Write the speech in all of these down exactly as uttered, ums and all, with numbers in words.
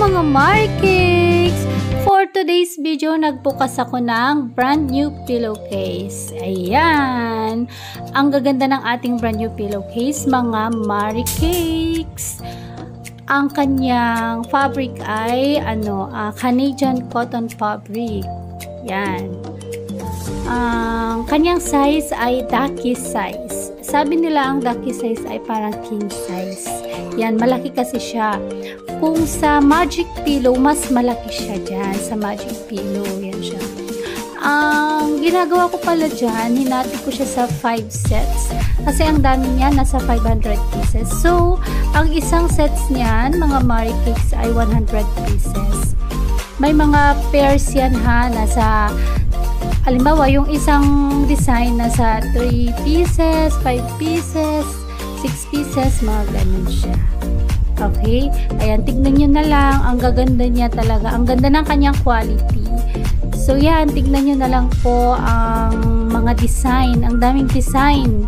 mga Marikicks! For today's video, nagbukas ako ng brand new pillowcase. Ayan! Ang gaganda ng ating brand new pillowcase, mga Marikicks. Ang kanyang fabric ay ano, uh, Canadian cotton fabric. Yan. Ang kanyang size ay ducky size. Sabi nila ang ducky size ay parang king size. Yan, malaki kasi siya. Kung sa magic pillow, mas malaki siya dyan. Sa magic pillow, yan siya. Ang ginagawa ko pala dyan, hinati ko siya sa five sets. Kasi ang dami niya, nasa five hundred pieces. So, ang isang sets niyan, mga Marikicks, ay one hundred pieces. May mga pairs yan ha, nasa, halimbawa, yung isang design nasa three pieces, five pieces, six pieces, mga ganun siya. Okay? Ayan, tignan nyo na lang. Ang gaganda niya talaga. Ang ganda ng kanyang quality. So, yan. Tignan nyo na lang po ang mga design. Ang daming design.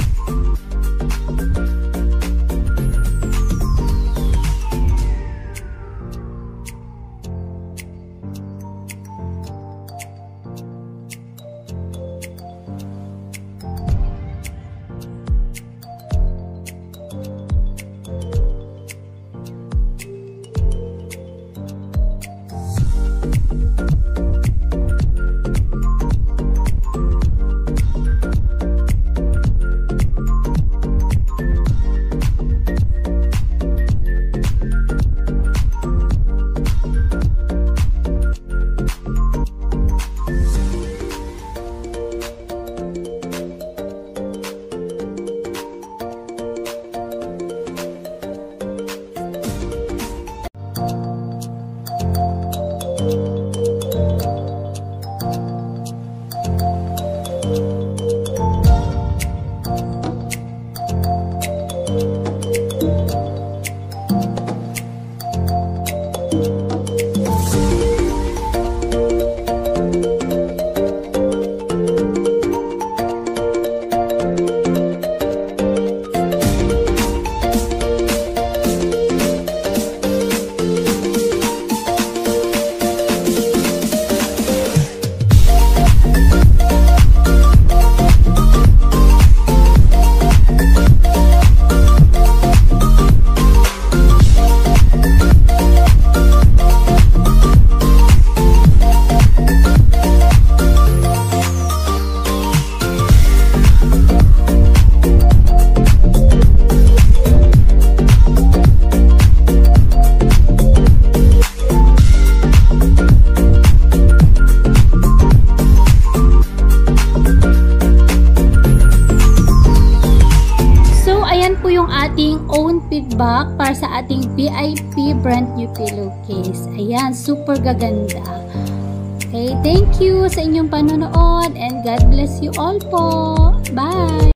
Ating own feedback para sa ating V I P brand new pillowcase. Ayan, super gaganda. Okay, thank you sa inyong panonood and God bless you all po. Bye!